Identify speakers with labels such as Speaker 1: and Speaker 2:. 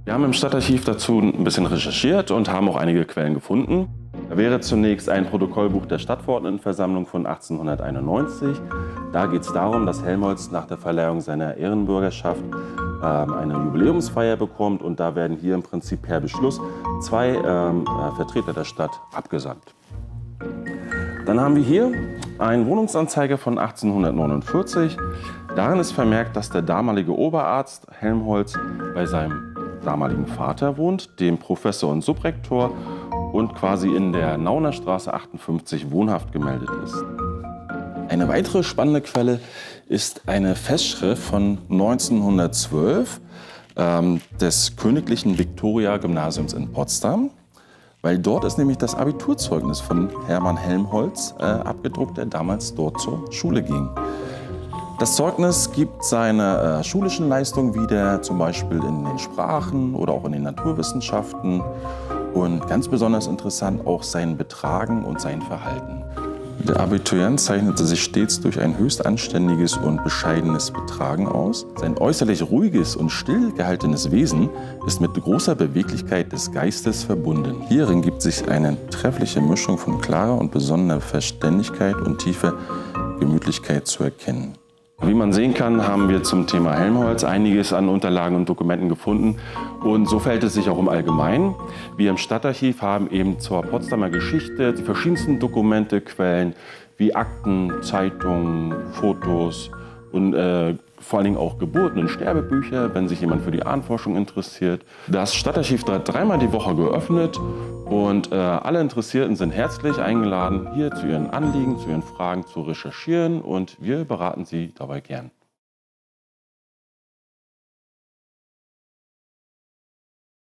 Speaker 1: Wir haben im Stadtarchiv dazu ein bisschen recherchiert und haben auch einige Quellen gefunden. Da wäre zunächst ein Protokollbuch der Stadtverordnetenversammlung von 1891. Da geht es darum, dass Helmholtz nach der Verleihung seiner Ehrenbürgerschaft eine Jubiläumsfeier bekommt, und da werden hier im Prinzip per Beschluss zwei Vertreter der Stadt abgesandt. Dann haben wir hier einen Wohnungsanzeiger von 1849. Darin ist vermerkt, dass der damalige Oberarzt Helmholtz bei seinem damaligen Vater wohnt, dem Professor und Subrektor, und quasi in der Nauner Straße 58 wohnhaft gemeldet ist. Eine weitere spannende Quelle ist eine Festschrift von 1912 des Königlichen Viktoria-Gymnasiums in Potsdam, weil dort ist nämlich das Abiturzeugnis von Hermann Helmholtz abgedruckt, der damals dort zur Schule ging. Das Zeugnis gibt seine schulischen Leistungen wieder, zum Beispiel in den Sprachen oder auch in den Naturwissenschaften. Und ganz besonders interessant auch sein Betragen und sein Verhalten. Der Abiturient zeichnete sich stets durch ein höchst anständiges und bescheidenes Betragen aus. Sein äußerlich ruhiges und still gehaltenes Wesen ist mit großer Beweglichkeit des Geistes verbunden. Hierin gibt sich eine treffliche Mischung von klarer und besonderer Verständigkeit und tiefer Gemütlichkeit zu erkennen. Wie man sehen kann, haben wir zum Thema Helmholtz einiges an Unterlagen und Dokumenten gefunden, und so verhält es sich auch im Allgemeinen. Wir im Stadtarchiv haben eben zur Potsdamer Geschichte die verschiedensten Dokumente, Quellen wie Akten, Zeitungen, Fotos und vor allen Dingen auch Geburten- und Sterbebücher, wenn sich jemand für die Ahnenforschung interessiert. Das Stadtarchiv wird dreimal die Woche geöffnet, und alle Interessierten sind herzlich eingeladen, hier zu ihren Anliegen, zu ihren Fragen zu recherchieren, und wir beraten Sie dabei gern.